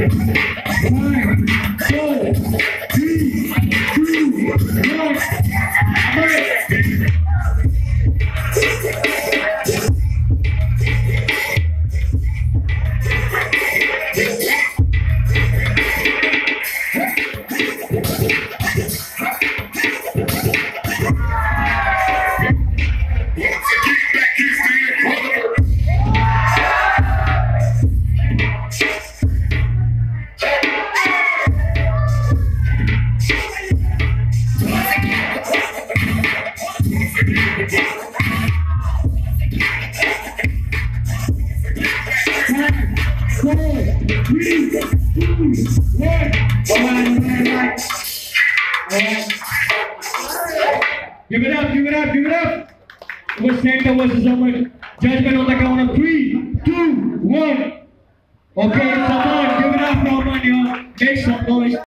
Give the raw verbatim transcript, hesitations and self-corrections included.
Give it up, give it up, give it up. We'll take the verses over. Judgment on the count of three, two, one. Okay, come on, give it up, come on, y'all. Make some noise.